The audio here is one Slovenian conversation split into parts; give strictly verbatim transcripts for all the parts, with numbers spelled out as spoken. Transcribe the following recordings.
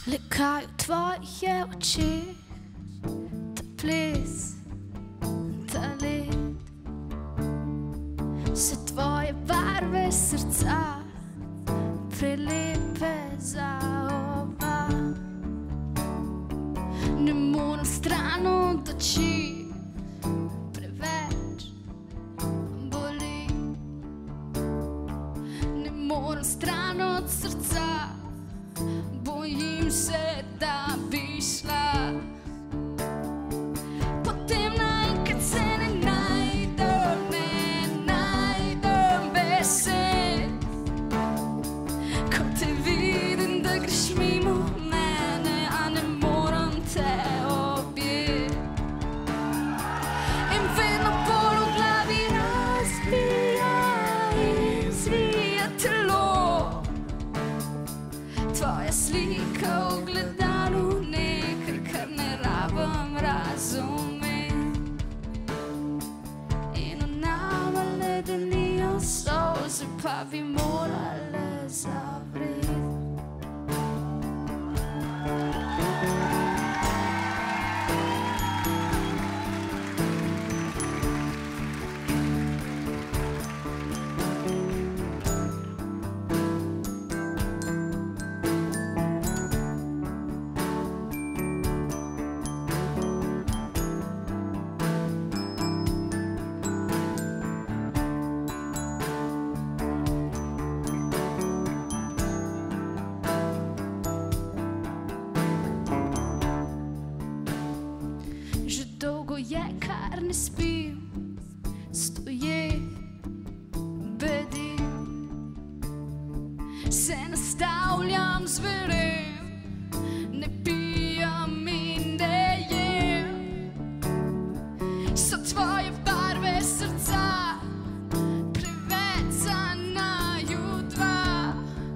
Lekajo tvoje oči, ta ples, ta led, vse tvoje barve srca, prelepe za oba. Ne moram stran od oči, preveč boli. Ne moram stran od srca, bojim se, da bi šla. Potem naenkrat se ne najdem, ne najdem besed. Ko te vidim, da greš mimo mene, a ne moram te objeti. In vedno bolj v glavi razbija in zvija telo. Tvoja slika v gledalu, nekaj, kar ne rabim razumeti. In v nama ledenijo solze, pa bi morale zavreti. Že dolgo je, kar ne spim, stoje, bedim. Se nastavljam, zverem, ne pijem in ne jem. So tvoje barve srca preveč za naju dva.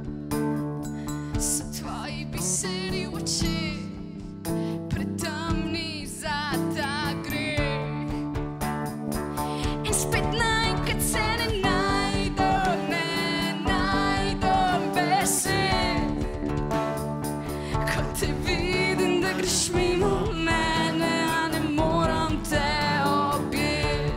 So tvoji biseri v očeh pretemni za ta greh. In spet naenkrat se ne najdem, ne najdem besed. Ko te vidim, da greš mimo mene, a ne moram te objeti.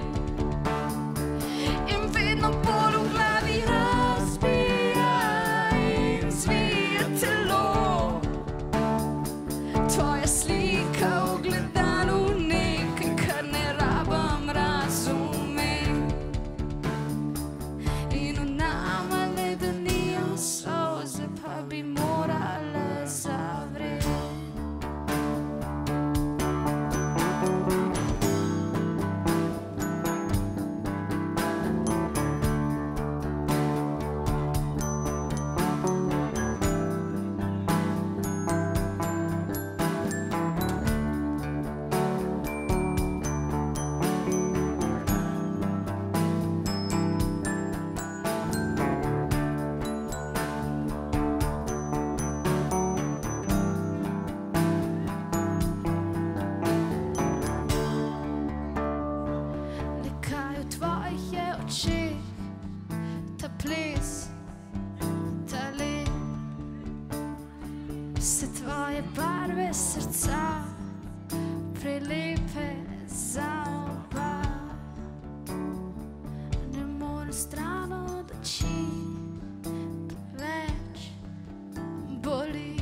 In vedno bolj v glavi razbija in zvija telo. Tvoja slika v gledalu, nekaj, kar ne rabim razumeti. In v nama ledenijo solze, pa bi morale zavreti. Lekajo tvoje oči, ta ples, ta led, vse tvoje barve srca, prelepe za oba. Ne morem stran od oči, preveč boli.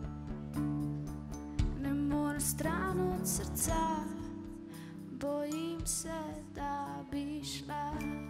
Ne morem stran od srca, bojim se, da bi šla.